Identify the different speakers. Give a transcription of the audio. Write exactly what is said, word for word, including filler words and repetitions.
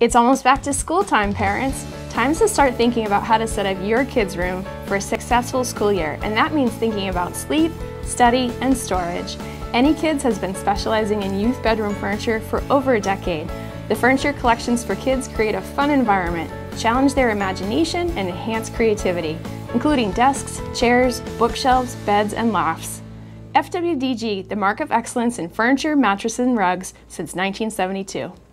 Speaker 1: It's almost back to school time, parents. Time to start thinking about how to set up your kids' room for a successful school year, and that means thinking about sleep, study, and storage. Any Kids has been specializing in youth bedroom furniture for over a decade. The furniture collections for kids create a fun environment, challenge their imagination, and enhance creativity, including desks, chairs, bookshelves, beds, and lofts. F W D G, the mark of excellence in furniture, mattresses, and rugs since nineteen seventy-two.